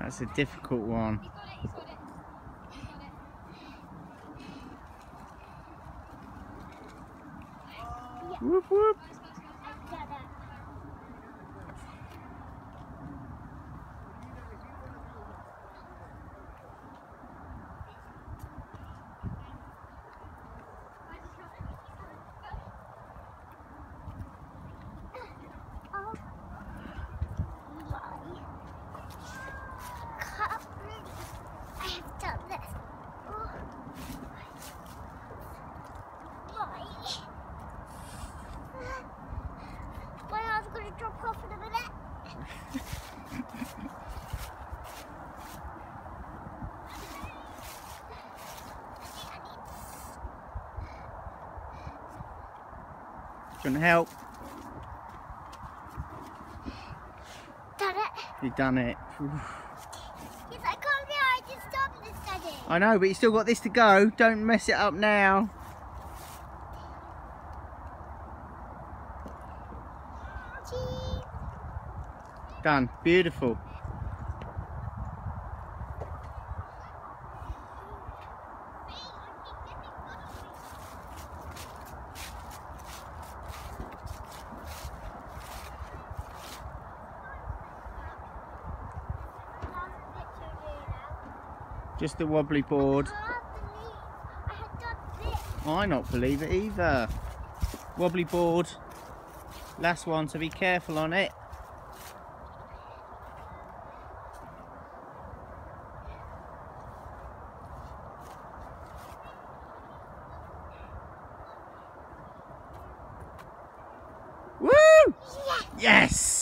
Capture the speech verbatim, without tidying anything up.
That's a difficult one. Whoop whoop. Drop off in a minute. Do you want to help? Done it. You've done it. Yes, I can't be. I just stopped this study. I know, but you still got this to go. Don't mess it up now. Cheese. Done. Beautiful. Just a wobbly board. I can't believe I had done this. I not believe it either. Wobbly board. Last one, so be careful on it. Woo! Yes. Yes!